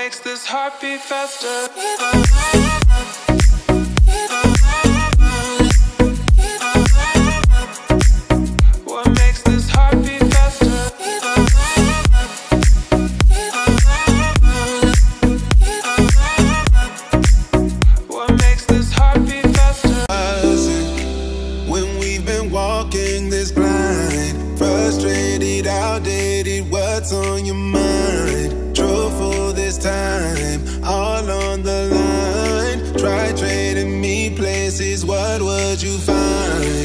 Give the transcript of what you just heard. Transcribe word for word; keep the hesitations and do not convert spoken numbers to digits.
makes this heart beat faster? What makes this heart beat faster? What makes this heart beat faster? When we've been walking this blind, frustrated, outdated, what's on your mind? Truthful this time, all on the line. Try trading me places, what would you find?